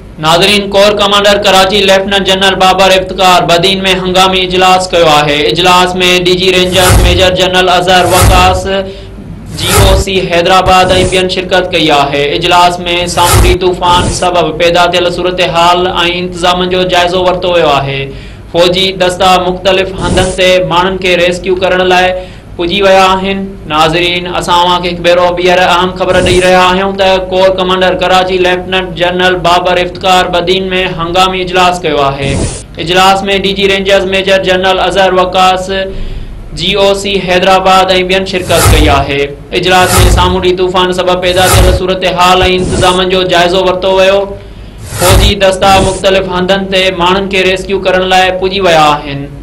नाज़रीन, core commander Karachi lieutenant general Babar Iftikhar Badin में हंगामी इजलास कयो आहे। इजलास में DG rangers major general Azhar Waqas, GOC Hyderabad ऐं ॿियनि शिरकत कई आहे। इजलास में सामूंडी तूफ़ान सबब पैदा थियल सूरत हाल ऐं इंतज़ाम जो जाइज़ो वरितो वियो आहे। फ़ौजी दस्ता मुख़्तलिफ़ हंधनि ते माण्हुनि खे रेस्क्यू करण लाइ पुॼी विया आहिनि। नाज़रीन, असां अव्हांखे हिकु भेरो ॿीहर अहम ख़बर ॾेई रहिया आहियूं त core commander Karachi lieutenant general Babar Iftikhar Badin में हंगामी इजलास कयो आहे। इजलास में DG rangers major general Azhar Waqas, GOC Hyderabad ऐं ॿियनि शिरकत कई आहे। इजलास में सामूंडी तूफ़ान सबब पैदा थियल सूरत हाल ऐं इंतज़ाम जो जाइज़ो वरितो वियो। फ़ौजी दस्ता मुख़्तलिफ़ हंधनि ते माण्हुनि खे रेस्क्यू करण लाइ पुॼी विया आहिनि।